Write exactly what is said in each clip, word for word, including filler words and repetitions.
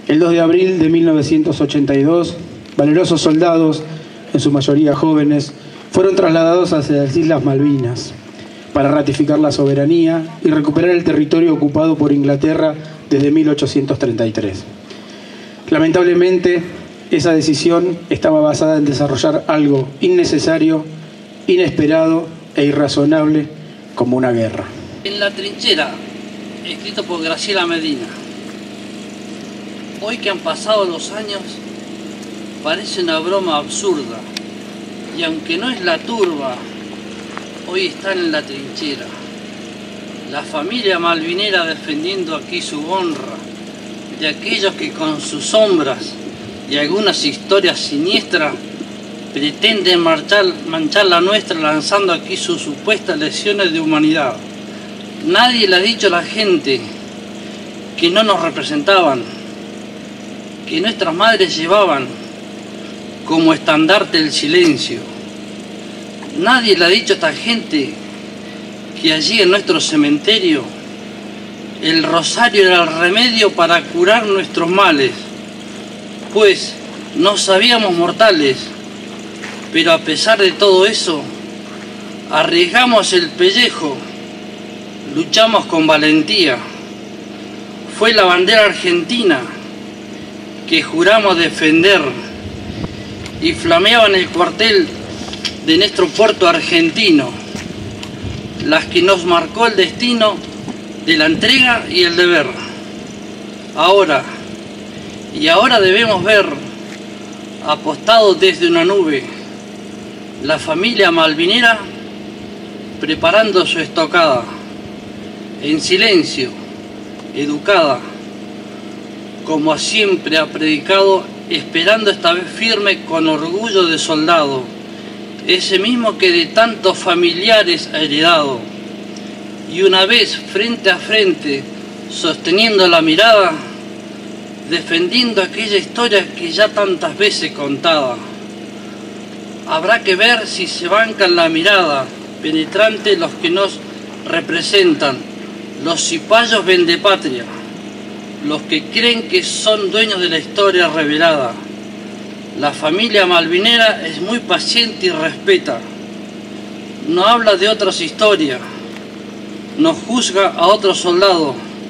El dos de abril de mil novecientos ochenta y dos, valerosos soldados, en su mayoría jóvenes, fueron trasladados hacia las Islas Malvinas para ratificar la soberanía y recuperar el territorio ocupado por Inglaterra desde mil ochocientos treinta y tres. Lamentablemente, esa decisión estaba basada en desarrollar algo innecesario, inesperado e irrazonable como una guerra. En la trinchera, escrito por Graciela Medina. Hoy que han pasado los años, parece una broma absurda, y aunque no es la turba, hoy están en la trinchera. La familia malvinera defendiendo aquí su honra, de aquellos que con sus sombras y algunas historias siniestras pretenden marchar, manchar la nuestra lanzando aquí sus supuestas lesiones de humanidad. Nadie le ha dicho a la gente que no nos representaban, que nuestras madres llevaban como estandarte el silencio. Nadie le ha dicho a esta gente que allí en nuestro cementerio el rosario era el remedio para curar nuestros males, pues no sabíamos mortales, pero a pesar de todo eso, arriesgamos el pellejo, luchamos con valentía. Fue la bandera argentina que juramos defender y flameaba en el cuartel de nuestro puerto argentino, las que nos marcó el destino de la entrega y el deber. Ahora, y ahora debemos ver, apostados desde una nube, la familia malvinera preparando su estocada, en silencio, educada, como siempre ha predicado, esperando esta vez firme con orgullo de soldado, ese mismo que de tantos familiares ha heredado. Y una vez frente a frente, sosteniendo la mirada, defendiendo aquella historia que ya tantas veces contaba. Habrá que ver si se bancan la mirada, penetrante los que nos representan, los cipayos vendepatria, los que creen que son dueños de la historia revelada. La familia malvinera es muy paciente y respeta. No habla de otras historias, no juzga a otros soldados,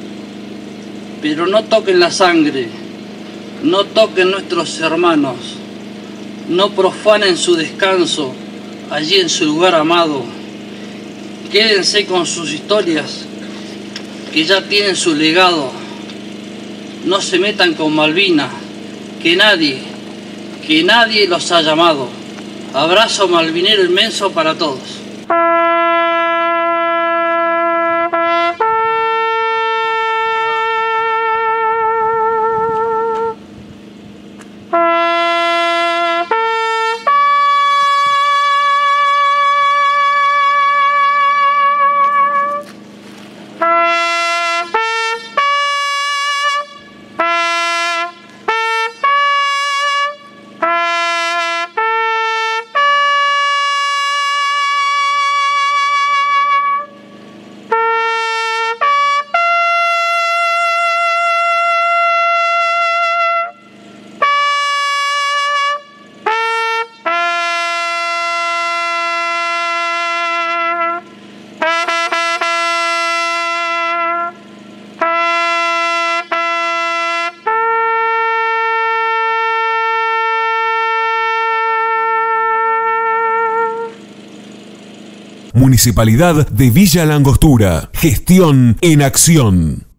pero no toquen la sangre, no toquen nuestros hermanos, no profanen su descanso allí en su lugar amado. Quédense con sus historias, que ya tienen su legado. No se metan con Malvinas, que nadie, que nadie los ha llamado. Abrazo malvinero inmenso para todos. Municipalidad de Villa La Angostura. Gestión en acción.